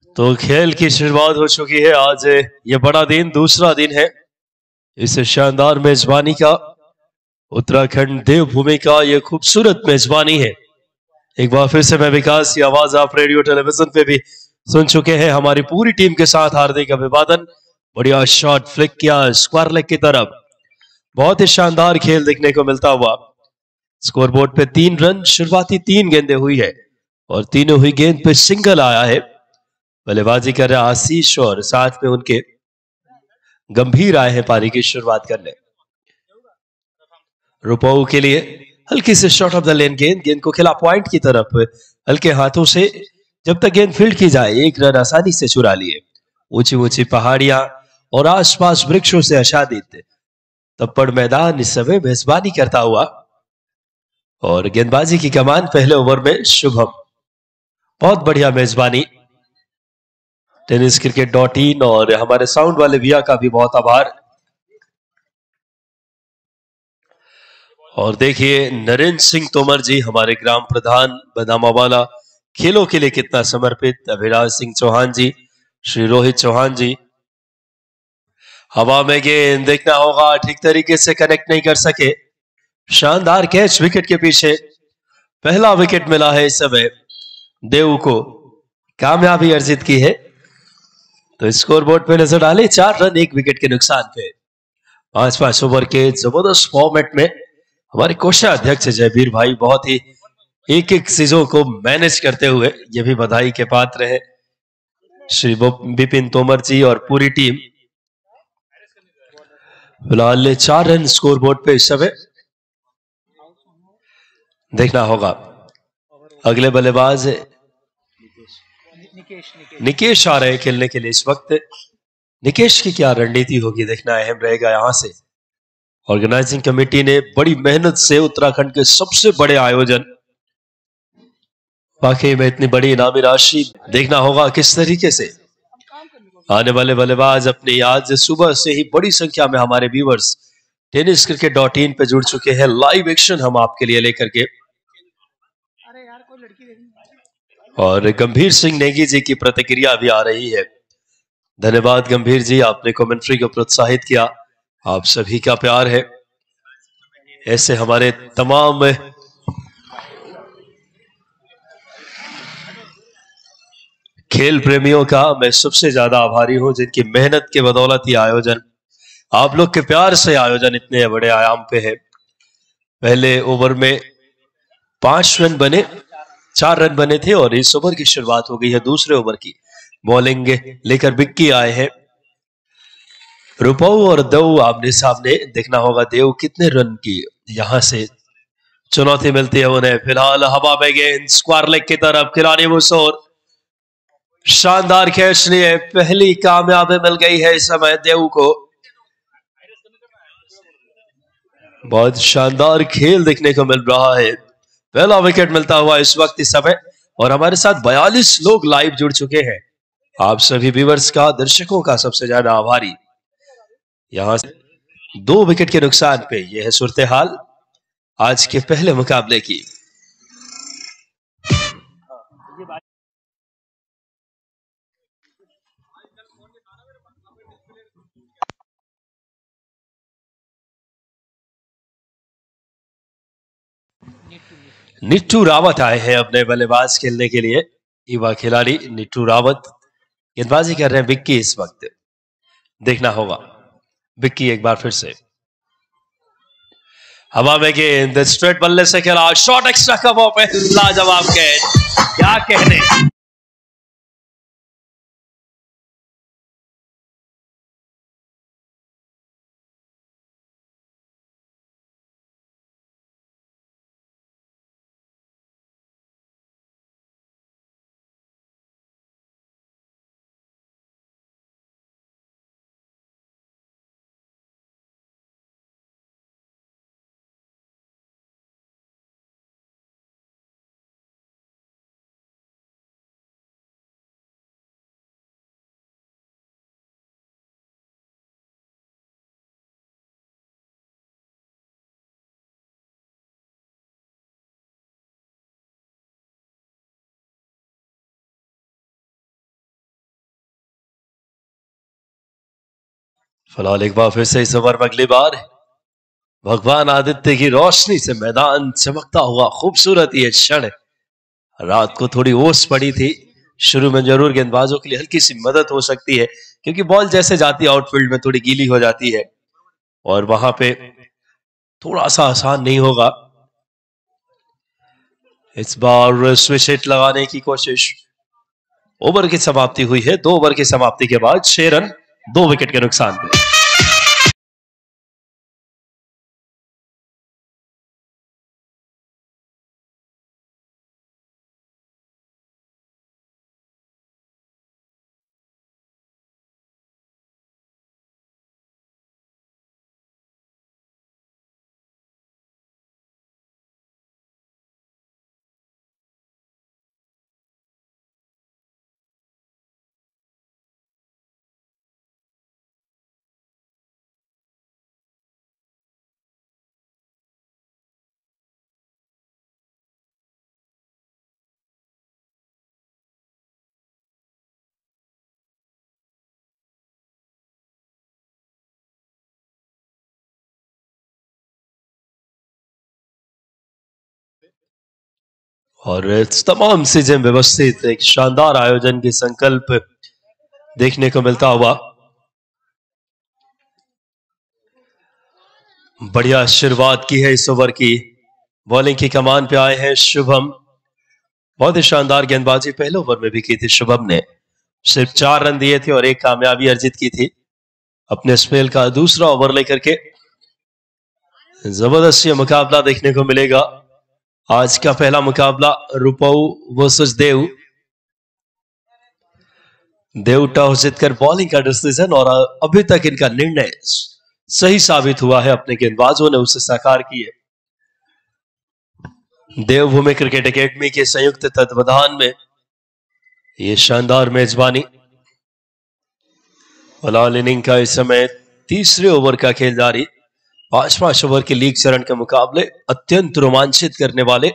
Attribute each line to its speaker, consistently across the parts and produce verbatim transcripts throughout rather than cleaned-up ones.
Speaker 1: तो खेल की शुरुआत हो चुकी है। आज ये बड़ा दिन, दूसरा दिन है इस शानदार मेजबानी का, उत्तराखंड देवभूमि का ये खूबसूरत मेजबानी है। एक बार फिर से मैं विकास की आवाज आप रेडियो टेलीविजन पे भी सुन चुके हैं। हमारी पूरी टीम के साथ हार्दिक अभिवादन। बढ़िया शॉट फ्लिक किया स्क्वायर लेग की तरफ, बहुत ही शानदार खेल देखने को मिलता हुआ। स्कोरबोर्ड पे तीन रन, शुरुआती तीन गेंदें हुई है और तीनों हुई गेंद पे सिंगल आया है। बल्लेबाजी कर रहे आशीष और साथ में उनके गंभीर आए हैं पारी की शुरुआत करने। रुपऊ के लिए हल्की से शॉट ऑफ द लेन गेंद, गेंद को खिला पॉइंट की तरफ हल्के हाथों से। जब तक गेंद फील्ड की जाए एक रन आसानी से चुरा लिए। ऊंची ऊंची पहाड़ियां और आसपास वृक्षों से आच्छादित तप्पड़ मैदान इस समय मेजबानी करता हुआ। और गेंदबाजी की कमान पहले ओवर में शुभम। बहुत बढ़िया मेजबानी। टेनिस क्रिकेट डॉट इन और हमारे साउंड वाले विया का भी बहुत आभार। और देखिए नरेंद्र सिंह तोमर जी, हमारे ग्राम प्रधान बदामावाला, खेलों के लिए कितना समर्पित। अभिलाष सिंह चौहान जी, श्री रोहित चौहान जी। हवा में गेंद देखना होगा, ठीक तरीके से कनेक्ट नहीं कर सके। शानदार कैच विकेट के पीछे। पहला विकेट मिला है इस समय देव को, कामयाबी अर्जित की है। तो स्कोरबोर्ड पे नजर डाले, चार रन एक विकेट के नुकसान पे। पांच पांच ओवर के जबरदस्त फॉर्मेट में हमारे कोषाध्यक्ष जयवीर भाई बहुत ही एक एक चीजों को मैनेज करते हुए ये भी बधाई के पात्र है। श्री विपिन तोमर जी और पूरी टीम। फिलहाल चार रन स्कोरबोर्ड पे इस समय। देखना होगा अगले बल्लेबाज निकेश आ रहे हैं खेलने के लिए इस वक्त। निकेश की क्या रणनीति होगी देखना अहम रहेगा। यहां से ऑर्गेनाइजिंग कमेटी ने बड़ी मेहनत से उत्तराखंड के सबसे बड़े आयोजन, वाकई में इतनी बड़ी इनामी राशि, देखना होगा किस तरीके से आने वाले बल्लेबाज अपने आज सुबह से ही बड़ी संख्या में हमारे viewers tennis cricket dot in पे जुड़ चुके हैं। लाइव एक्शन हम आपके लिए लेकर के। और गंभीर सिंह नेगी जी की प्रतिक्रिया भी आ रही है। धन्यवाद गंभीर जी, आपने कमेंट्री को प्रोत्साहित किया। आप सभी का प्यार है। ऐसे हमारे तमाम खेल प्रेमियों का मैं सबसे ज्यादा आभारी हूं, जिनकी मेहनत के बदौलत ये आयोजन, आप लोग के प्यार से आयोजन इतने बड़े आयाम पे है। पहले ओवर में पांच रन बने, चार रन बने थे और इस ओवर की शुरुआत हो गई है दूसरे ओवर की। बॉलिंग लेकर बिक्की आए हैं। रुपऊ और देव आमने सामने। देखना होगा देव कितने रन की यहां से चुनौती मिलती है उन्हें। फिलहाल हवा में गेंद स्क्वायर लेग की तरफ, खिलाड़ी मुसोर शानदार कैच लिए। पहली कामयाबी मिल गई है इस समय देव को। बहुत शानदार खेल देखने को मिल रहा है। पहला विकेट मिलता हुआ इस वक्त इस समय। और हमारे साथ बयालीस लोग लाइव जुड़ चुके हैं। आप सभी व्यूअर्स का, दर्शकों का सबसे ज्यादा आभारी। यहां से दो विकेट के नुकसान पे यह है सूरत हाल आज के पहले मुकाबले की। निट्टू रावत आए हैं अपने बल्लेबाज खेलने के लिए। युवा खिलाड़ी निट्टू रावत गेंदबाजी कर रहे हैं बिक्की इस वक्त। देखना होगा बिक्की एक बार फिर से हवा में गेंद स्ट्रेट बल्ले से खेला, शॉट एक्स्ट्रा कवर पे, लाजवाब कैच, क्या कहने। फिलहाल एक बार फिर से इस ओवर में अगली बार भगवान आदित्य की रोशनी से मैदान चमकता हुआ खूबसूरत ये क्षण। रात को थोड़ी ओस पड़ी थी, शुरू में जरूर गेंदबाजों के लिए हल्की सी मदद हो सकती है क्योंकि बॉल जैसे जाती है आउटफील्ड में थोड़ी गीली हो जाती है और वहां पे थोड़ा सा आसान नहीं होगा। इस बार स्विच हिट लगाने की कोशिश। ओवर की समाप्ति हुई है, दो ओवर की समाप्ति के बाद छह रन दो विकेट के नुकसान पे। और इस तमाम चीजें व्यवस्थित एक शानदार आयोजन की संकल्प देखने को मिलता हुआ। बढ़िया शुरुआत की है इस ओवर की। बॉलिंग की कमान पे आए हैं शुभम। बहुत ही शानदार गेंदबाजी पहले ओवर में भी की थी शुभम ने। सिर्फ चार रन दिए थे और एक कामयाबी अर्जित की थी अपने स्पेल का दूसरा ओवर लेकर के। जबरदस्त ये मुकाबला देखने को मिलेगा। आज का पहला मुकाबला रुपऊ वर्सेस देव। देव टॉस जीतकर बॉलिंग का डिसीजन और अभी तक इनका निर्णय सही साबित हुआ है, अपने गेंदबाजों ने उसे साकार किए। देवभूमि क्रिकेट एकेडमी के संयुक्त तत्वाधान में ये शानदार मेजबानी। फिलहाल इनिंग का इस समय तीसरे ओवर का खेल जारी। पांच पांच ओवर के लीग चरण के मुकाबले अत्यंत रोमांचित करने वाले।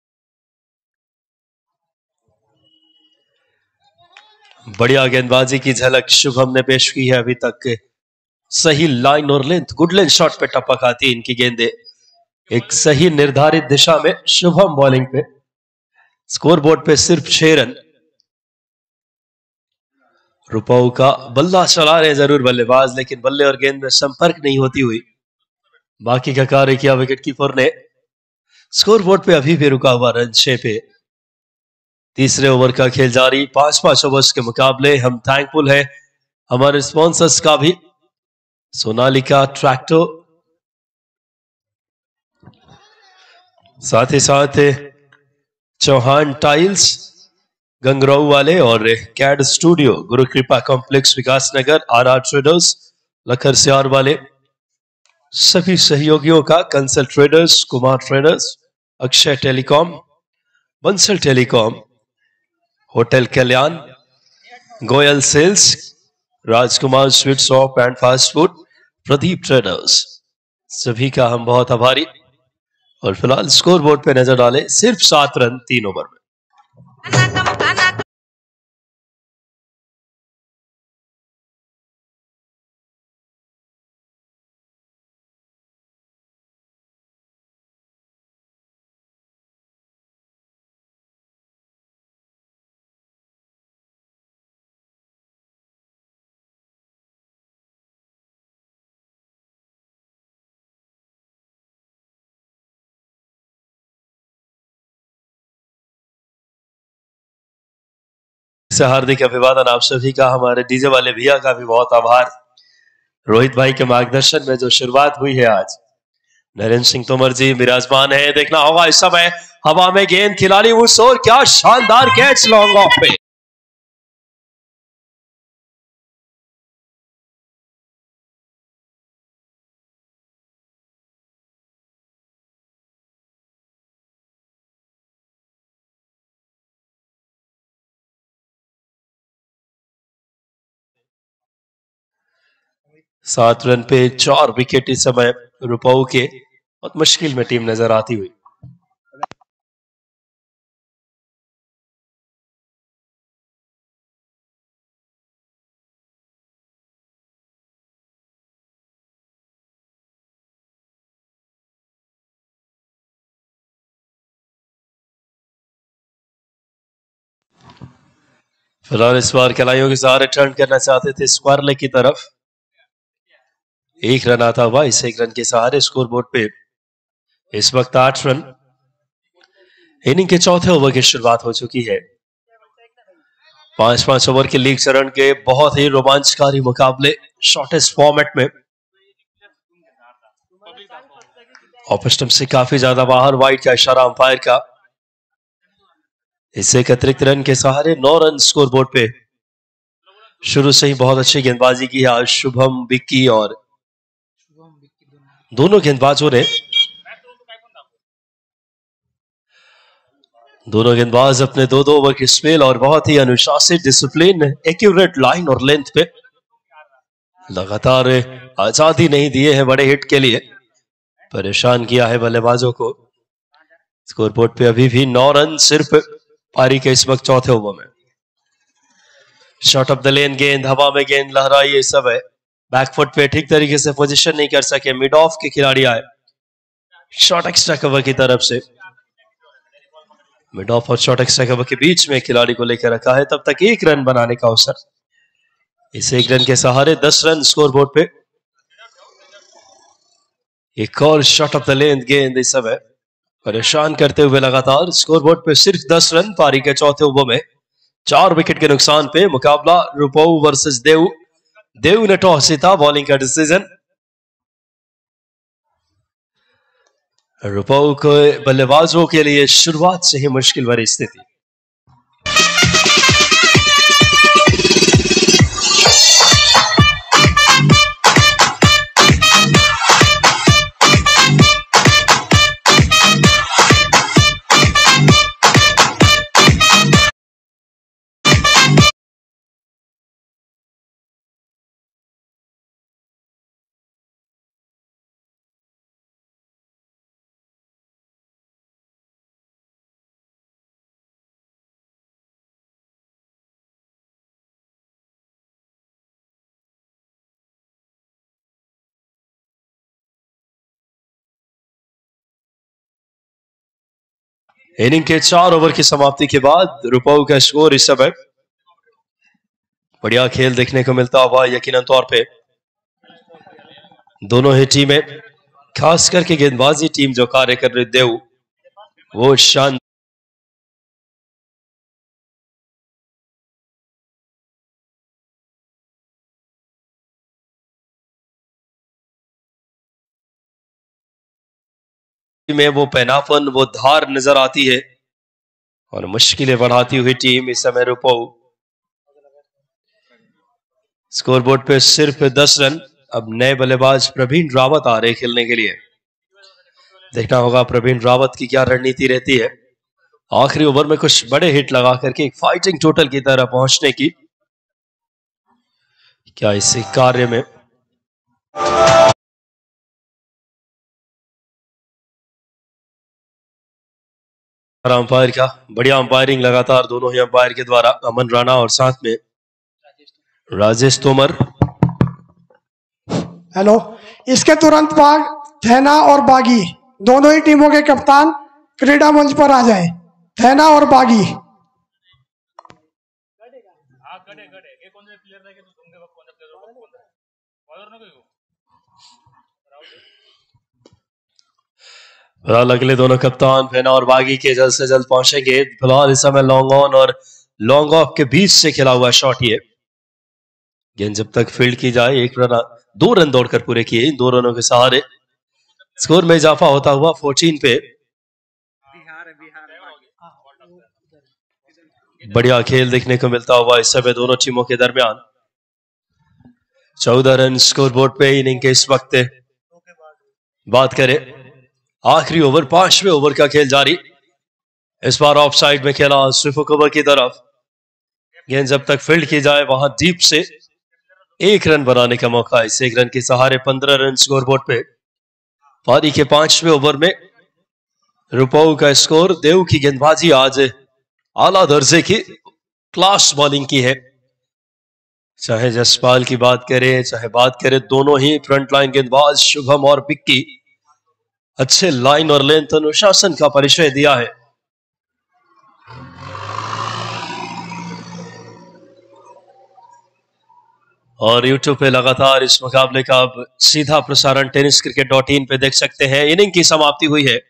Speaker 1: बढ़िया गेंदबाजी की झलक शुभम ने पेश की है अभी तक। सही लाइन और लेंथ, गुड लेंथ शॉट पे टपक आती है इनकी गेंदे। एक सही निर्धारित दिशा में शुभम बॉलिंग पे। स्कोरबोर्ड पे सिर्फ छह रन। रुपऊ का बल्ला चला रहे जरूर बल्लेबाज, लेकिन बल्ले और गेंद में संपर्क नहीं होती हुई बाकी का कार्य किया विकेट कीपर ने। स्कोरबोर्ड पे अभी भी रुका हुआ रन छह पे। तीसरे ओवर का खेल जारी। पांच पांच ओवर्स के मुकाबले हम थैंकफुल है हमारे स्पॉन्सर्स का भी। सोनालिका ट्रैक्टर, साथ ही साथ चौहान टाइल्स गंगराऊ वाले और CAD studio Guru Kripa complex Vikasnagar, R R traders लखर सियार वाले, सभी सहयोगियों का Kansal traders, Kumar traders, Akshay telecom, Bansal telecom, hotel Kalyan, Goyal sales, Rajkumar sweet shop and fast food, Pradeep traders, सभी का हम बहुत आभारी। और फिलहाल स्कोर बोर्ड पे नजर डाले, सिर्फ सात रन तीन ओवर में। से हार्दिक अभिवादन आप सभी का। हमारे डीजे वाले भैया का भी बहुत आभार। रोहित भाई के मार्गदर्शन में जो शुरुआत हुई है आज। नरेंद्र सिंह तोमर जी विराजमान है। देखना होगा इस समय हवा में गेंद, खिलाड़ी उस ओर, क्या शानदार कैच लॉन्ग ऑफ पे। सात रन पे चार विकेट इस समय रुपऊ के। बहुत मुश्किल में टीम नजर आती हुई। फिलहाल इस बार खिलाड़ियों के सहारे टर्न करना चाहते थे स्क्वायर लेग की तरफ। एक रन आता हुआ इस एक रन के सहारे स्कोरबोर्ड पे इस वक्त आठ रन। इनिंग के चौथे ओवर की शुरुआत हो चुकी है। पांच पांच ओवर के लीग चरण के बहुत ही रोमांचकारी मुकाबले शॉर्टेस्ट फॉर्मेट में। ऑफ स्टंप से काफी ज्यादा बाहर, वाइड का इशारा अंपायर का। इससे अतिरिक्त रन के सहारे नौ रन स्कोरबोर्ड पे। शुरू से ही बहुत अच्छी गेंदबाजी की है आज शुभम विक्की और दोनों गेंदबाजों ने। दोनों गेंदबाज अपने दो दो ओवर की स्पेल और बहुत ही अनुशासित, डिसिप्लिन, एक्यूरेट लाइन और लेंथ पे लगातार आजादी नहीं दिए हैं बड़े हिट के लिए। परेशान किया है बल्लेबाजों को। स्कोरबोर्ड पे अभी भी नौ रन सिर्फ पारी के इस वक्त चौथे ओवर में। शॉट ऑफ द लेन गेंद, हवा में गेंद लहराई, ये सब है। बैकफुट पे ठीक तरीके से पोजीशन नहीं कर सके। मिड ऑफ के खिलाड़ी आए शॉट एक्स्ट्रा कवर की तरफ से। मिड ऑफ और शॉट एक्स्ट्रा कवर के बीच में खिलाड़ी को लेकर रखा है। तब तक एक रन बनाने का अवसर। इस एक रन के सहारे दस रन स्कोरबोर्ड पे। एक और शॉट ऑफ द लेंथ गेंद इस समय परेशान करते हुए लगातार। स्कोरबोर्ड पे सिर्फ दस रन पारी के चौथे ओवर में। चार विकेट के नुकसान पे मुकाबला रुपऊ वर्सेस देव। देव ने टॉस जीता, बॉलिंग का डिसीजन। रुपऊ को बल्लेबाजों के लिए शुरुआत से ही मुश्किल भरी स्थिति। इनिंग के चार ओवर की समाप्ति के बाद रुपऊ का स्कोर इस समय बढ़िया खेल देखने को मिलता हुआ यकीनन तौर पे। दोनों ही टीमें, खास करके गेंदबाजी टीम जो कार्य कर रही देव, वो शान में वो पैनापन, वो धार नजर आती है और मुश्किलें बढ़ाती हुई टीम इस समय रुपऊ। स्कोरबोर्ड पे सिर्फ दस रन। अब नए बल्लेबाज प्रवीण रावत आ रहे खेलने के लिए। देखना होगा प्रवीण रावत की क्या रणनीति रहती है आखिरी ओवर में कुछ बड़े हिट लगा करके एक फाइटिंग टोटल की तरह पहुंचने की। क्या इसी कार्य में अंपायर का बढ़िया अंपायरिंग लगातार दोनों ही अंपायर के द्वारा। अमन राणा और साथ में राजेश तोमर।
Speaker 2: हेलो, इसके तुरंत बाद थैना और बागी दोनों ही टीमों के कप्तान क्रीडा मंच पर आ जाए। थैना और बागी।
Speaker 1: फिलहाल अगले दोनों कप्तान थैना और बागी के जल्द से जल्द पहुंचेंगे। फिलहाल इस समय लॉन्ग ऑन और लॉन्ग ऑफ के बीच से खेला हुआ शॉट। ये गेंद जब तक फील्ड की जाए, एक रन दो रन दौड़कर पूरे किए। इन दो रनों के सहारे स्कोर में इजाफा होता हुआ चौदह पे। बढ़िया खेल देखने को मिलता हुआ इस समय दोनों टीमों के दरमियान। चौदह रन स्कोरबोर्ड पे इनिंग के इस वक्त। बात करें आखिरी ओवर, पांचवें ओवर का खेल जारी। इस बार ऑफ साइड में खेला स्विफ्ट कवर की तरफ। गेंद जब तक फील्ड की जाए वहां डीप से एक रन बनाने का मौका। इस एक रन के सहारे पंद्रह रन स्कोरबोर्ड पे। पारी के पांचवें ओवर में रुपऊ का स्कोर। देव की गेंदबाजी आज आला दर्जे की क्लास बॉलिंग की है। चाहे जसपाल की बात करें, चाहे बात करें दोनों ही फ्रंट लाइन गेंदबाज शुभम और विक्की, अच्छे लाइन और लेंथ अनुशासन का परिचय दिया है। और यूट्यूब पे लगातार इस मुकाबले का अब सीधा प्रसारण टेनिस क्रिकेट डॉट इन पे देख सकते हैं। इनिंग की समाप्ति हुई है,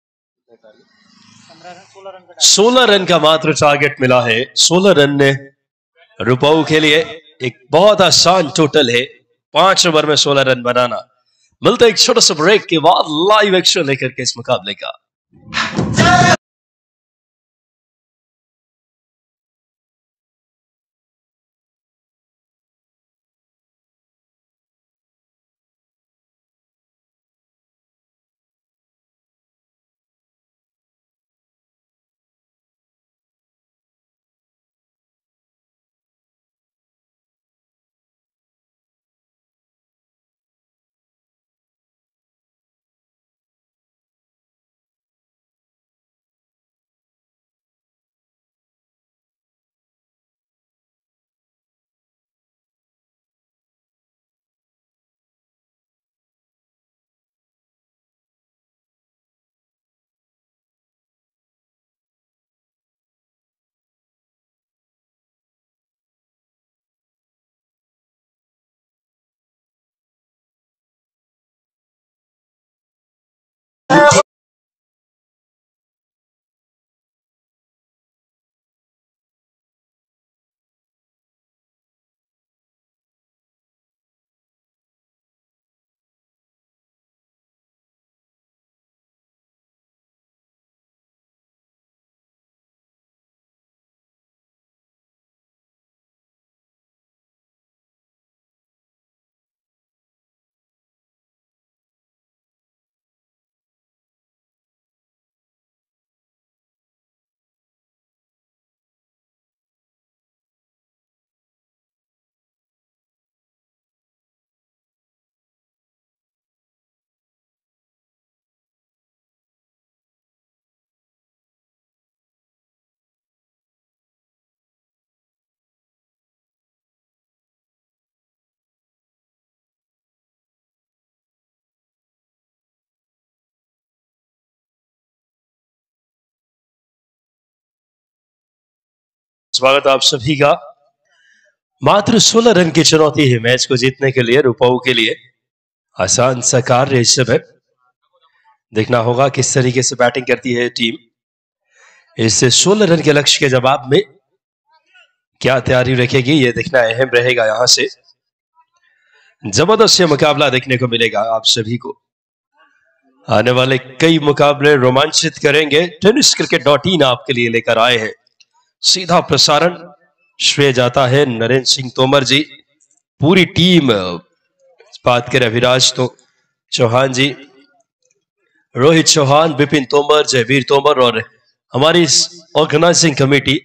Speaker 1: सोलह रन का मात्र टारगेट मिला है। सोलह रन रुपऊ के लिए एक बहुत आसान टोटल है, पांच ओवर में सोलह रन बनाना। मिलते एक छोटा सा ब्रेक के बाद लाइव एक्शन लेकर के इस मुकाबले का। स्वागत आप सभी का। मात्र सोलह रन की चुनौती है मैच को जीतने के लिए रुपऊ के लिए। आसान सा कार्य इस समय देखना होगा किस तरीके से बैटिंग करती है टीम। इस सोलह रन के लक्ष्य के जवाब में क्या तैयारी रखेगी ये देखना अहम रहेगा। यहां से जबरदस्त मुकाबला देखने को मिलेगा आप सभी को। आने वाले कई मुकाबले रोमांचित करेंगे। टेनिस क्रिकेट डॉट इन आपके लिए लेकर आए हैं। सीधा प्रसारण श्रेय जाता है नरेंद्र सिंह तोमर जी, पूरी टीम। बात करें अभिराज तो चौहान जी, रोहित चौहान, विपिन तोमर, जयवीर तोमर और हमारी ऑर्गेनाइजिंग कमेटी।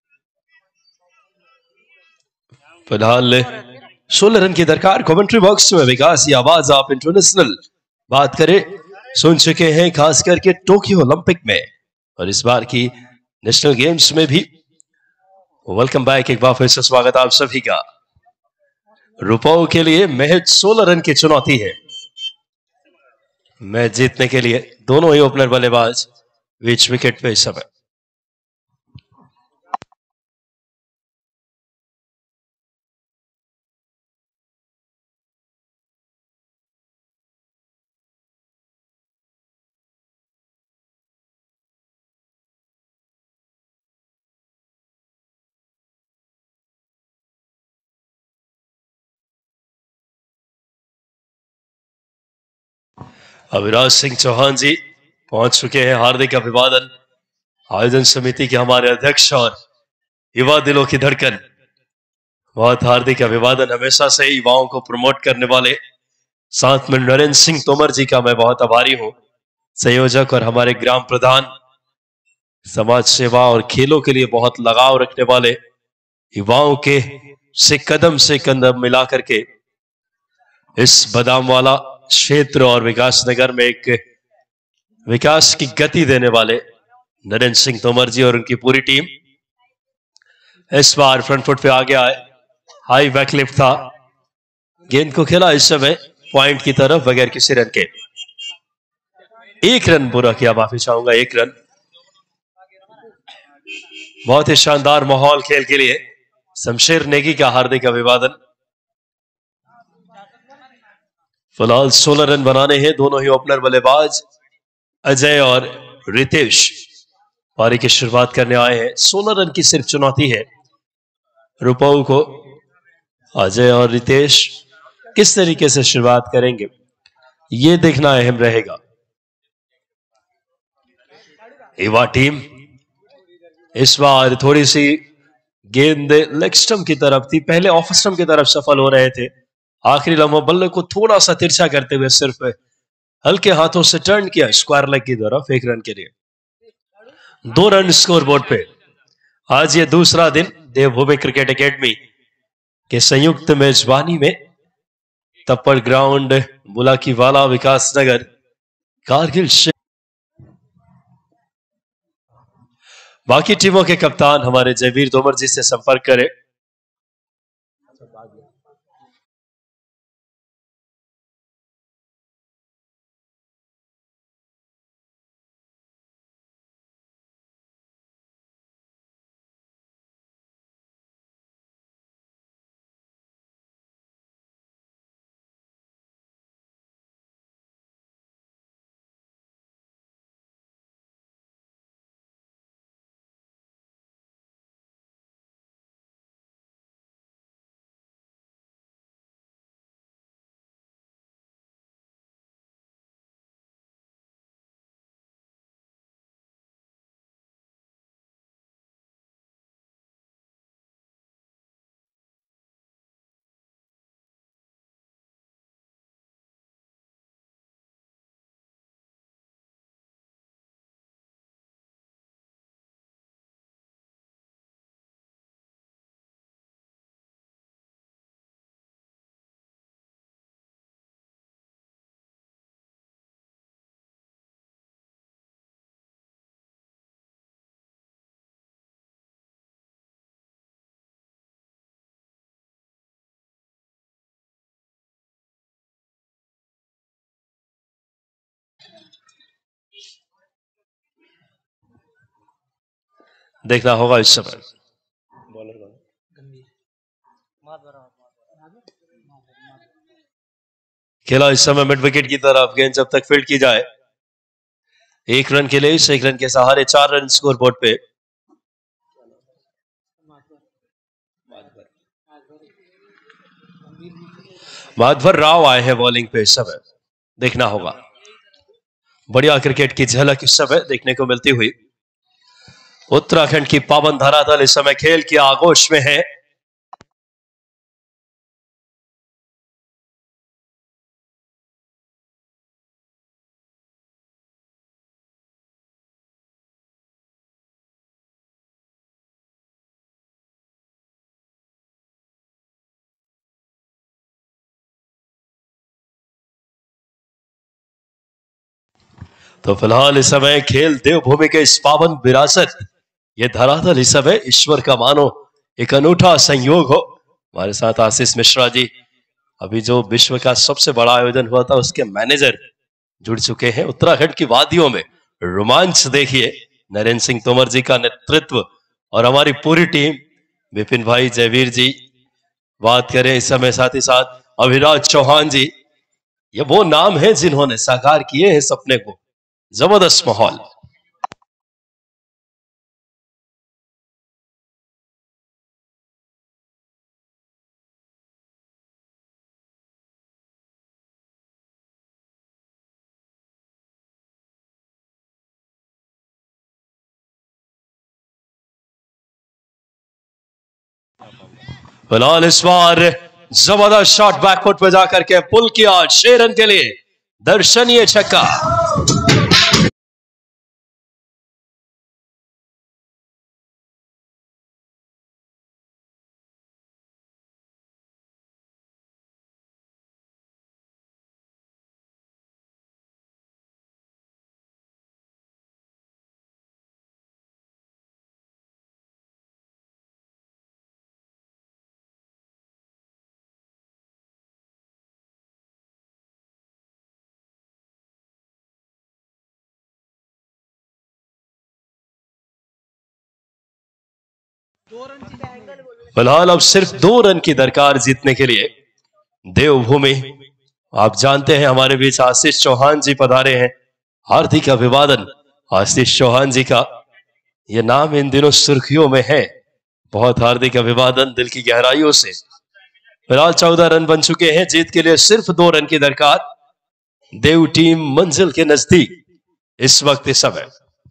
Speaker 1: फिलहाल सोलह रन की दरकार। कमेंट्री बॉक्स में विकास की आवाज आप इंटरनेशनल बात करें सुन चुके हैं, खास करके टोक्यो ओलंपिक में और इस बार की नेशनल गेम्स में भी। वेलकम बैक, एक बार फिर से स्वागत आप सभी का। रुपऊ के लिए महज सोलह रन की चुनौती है मैच जीतने के लिए। दोनों ही ओपनर बल्लेबाज बीच विकेट पे इस समय। अविराज सिंह चौहान जी पहुंच चुके हैं। हार्दिक अभिवादन आयोजन समिति के हमारे अध्यक्ष और युवा दिलों की धड़कन। बहुत हार्दिक अभिवादन। हमेशा से युवाओं को प्रमोट करने वाले साथ में नरेंद्र सिंह तोमर जी का मैं बहुत आभारी हूं, संयोजक और हमारे ग्राम प्रधान। समाज सेवा और खेलों के लिए बहुत लगाव रखने वाले युवाओं के से कदम से कदम मिला करके इस बादाम वाला क्षेत्र और विकास नगर में एक विकास की गति देने वाले नरेंद्र सिंह तोमर जी और उनकी पूरी टीम इस बार फ्रंट फुट पे आ गया है। हाई बैकलिफ्ट था, गेंद को खेला इस समय पॉइंट की तरफ बगैर किसी रन के। एक रन पूरा किया, माफी चाहूंगा, एक रन। बहुत ही शानदार माहौल खेल के लिए। शमशेर नेगी का हार्दिक अभिवादन। फिलहाल सोलह रन बनाने हैं दोनों ही ओपनर बल्लेबाज अजय और रितेश पारी की शुरुआत करने आए हैं। सोलह रन की सिर्फ चुनौती है रुपऊ को। अजय और रितेश किस तरीके से शुरुआत करेंगे ये देखना अहम रहेगा। युवा टीम इस बार थोड़ी सी गेंद लेग स्टंप की तरफ थी, पहले ऑफ स्टंप की तरफ सफल हो रहे थे। आखिरी लम्हों बल्ले को थोड़ा सा तिरछा करते हुए सिर्फ हल्के हाथों से टर्न किया स्क्वायर लेग की तरफ एक रन के लिए। दो रन स्कोर बोर्ड पे। आज ये दूसरा दिन देवभूमि क्रिकेट एकेडमी के संयुक्त मेजबानी में तप्पड़ ग्राउंड, बुलाकीवाला, विकासनगर, कारगिल से बाकी टीमों के कप्तान हमारे जयवीर तोमर जी से संपर्क करें। देखना होगा इस समय खेला इस समय मिड विकेट की तरफ, गेंद जब तक फील्ड की जाए एक रन के लिए, इस एक रन के सहारे चार रन स्कोर बोर्ड पे। माधवर राव आए हैं बॉलिंग पे इस समय। देखना होगा, बढ़िया क्रिकेट की झलक इस समय देखने को मिलती हुई। उत्तराखंड की पावन धरातल इस समय खेल की आगोश में है। तो फिलहाल इस समय खेल देवभूमि के इस पावन विरासत, ये धरातल इस समय ईश्वर का मानो एक अनूठा संयोग हो। हमारे साथ आशीष मिश्रा जी, अभी जो विश्व का सबसे बड़ा आयोजन हुआ था उसके मैनेजर जुड़ चुके हैं। उत्तराखंड की वादियों में रोमांच देखिए, नरेंद्र सिंह तोमर जी का नेतृत्व और हमारी पूरी टीम, विपिन भाई, जयवीर जी, बात करें इस समय साथ ही साथ अभिराज चौहान जी, ये वो नाम हैं जिन्होंने साकार किए हैं सपने को। जबरदस्त माहौल। फिलहाल इस बार जबरदस्त शॉट बैकफुट पे जाकर के पुल किया छह रन के लिए, दर्शनीय छक्का। फिलहाल अब सिर्फ दो रन की दरकार जीतने के लिए देवभूमि आप जानते हैं हमारे बीच आशीष चौहान जी पधारे हैं। हार्दिक अभिवादन आशीष चौहान जी का, यह नाम इन दिनों सुर्खियों में है। बहुत हार्दिक अभिवादन दिल की गहराइयों से। फिलहाल चौदह रन बन चुके हैं, जीत के लिए सिर्फ दो रन की दरकार। देव टीम मंजिल के नजदीक इस वक्त इस समय।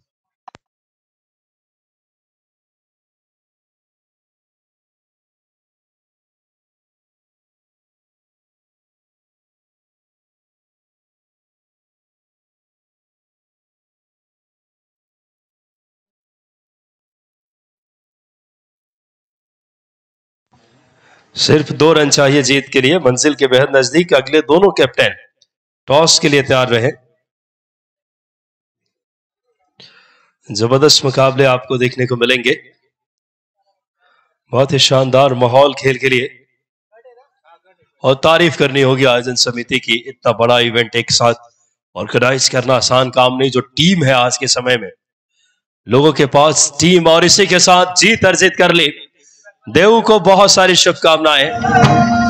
Speaker 1: सिर्फ दो रन चाहिए जीत के लिए, मंजिल के बेहद नजदीक। अगले दोनों कैप्टन टॉस के लिए तैयार रहे। जबरदस्त मुकाबले आपको देखने को मिलेंगे। बहुत ही शानदार माहौल खेल के लिए, और तारीफ करनी होगी आयोजन समिति की। इतना बड़ा इवेंट एक साथ ऑर्गेनाइज करना आसान काम नहीं। जो टीम है आज के समय में, लोगों के पास टीम, और इसी के साथ जीत अर्जित कर ली। देव को बहुत सारी शुभकामनाएं।